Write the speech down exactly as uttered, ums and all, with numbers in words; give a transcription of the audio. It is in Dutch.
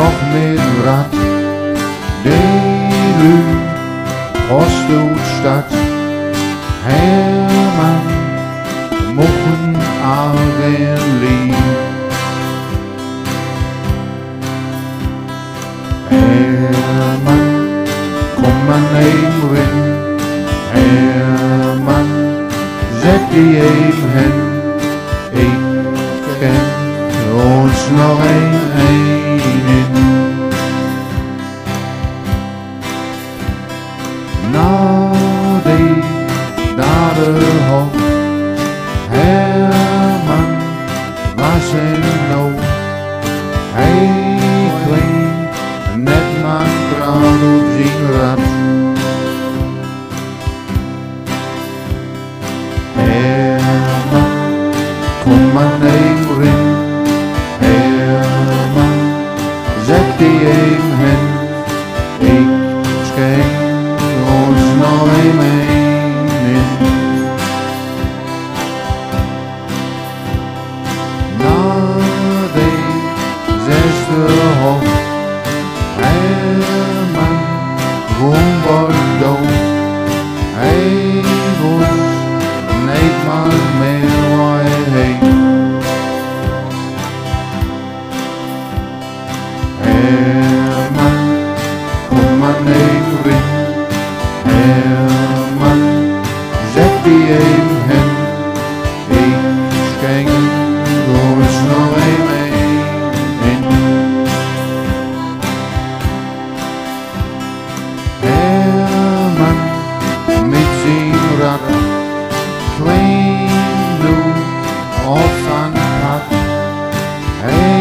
nog met rat. De lui, post uit stad. Hermann, mochten alweer lief. Hermann, kom maar even in. Hermann, zet die even hen. Ik ken ons nog een een in. Na die, naar de hoofd. Hermann was in nood. Hij klinkt net maar kraan op zijn rad. Hermann, kom maar even in. Hermann, zet die even hen. Ik schenk ons nog een een in. Na de zesde hoofd. Hermann, gewoon wordt dood. Hij was niet maar meer waar hij heen. Hermann, kom maar even in. Hermann, zet die even hen. Ik schenk ons nog een een in. Hermann, met zijn rad. Klein doe of aan het pad.